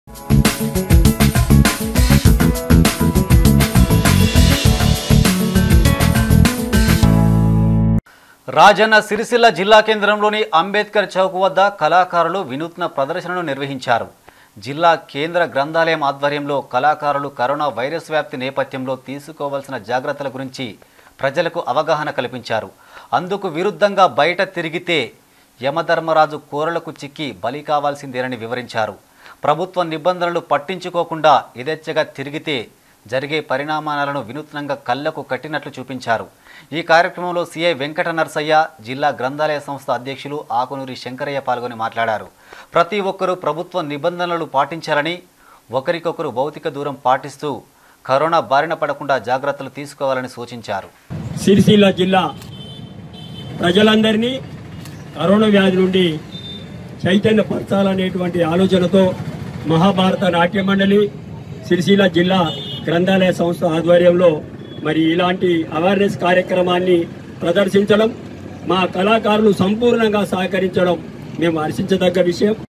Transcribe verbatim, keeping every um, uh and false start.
రాజన్న సిరిసిల్ల జిల్లా కేంద్రంలోని అంబేద్కర్ చౌక్ వద్ద కళాకారులు వినూత్న ప్రదర్శనను నిర్వహించారు. జిల్లా కేంద్ర గ్రంథాలయం ఆధ్వర్యంలో కళాకారులు కరోనా వైరస్ వ్యాప్తి నేపథ్యంలో తీసుకోవాల్సిన జాగ్రత్తల గురించి ప్రజలకు అవగాహన కల్పించారు. అందుకు విరుద్ధంగా బయట తిరిగితే యమధర్మరాజు కోరలకు చిక్కి బలి కావాల్సిందేనని వివరించారు. ప్రభుత్వ నిబంధనలు పట్టించుకోకుండా యథేచ్ఛగా తిరిగితే జరిగే పరిణామాలను వినూత్నంగా కళ్లకు కట్టినట్లు చూపించారు. ఈ కార్యక్రమంలో సిఐ వెంకట నరసయ్య, జిల్లా గ్రంథాలయ సంస్థ అధ్యక్షులు ఆకునూరి శంకరయ్య పాల్గొని మాట్లాడారు. ప్రతి ఒక్కరూ ప్రభుత్వ నిబంధనలు పాటించాలని, ఒకరికొకరు భౌతిక దూరం పాటిస్తూ కరోనా బారిన పడకుండా జాగ్రత్తలు తీసుకోవాలని సూచించారు. సిరిసిల్ల జిల్లా ప్రజలందరినీ కరోనా వ్యాధి నుండి చైతన్యపరచాలనేటువంటి ఆలోచనతో మహాభారత నాట్య మండలి, సిరిసిల్ల జిల్లా గ్రంథాలయ సంస్థ ఆధ్వర్యంలో మరి ఇలాంటి అవేర్నెస్ కార్యక్రమాన్ని ప్రదర్శించడం, మా కళాకారులు సంపూర్ణంగా సహకరించడం మేము హర్షించదగ్గ విషయం.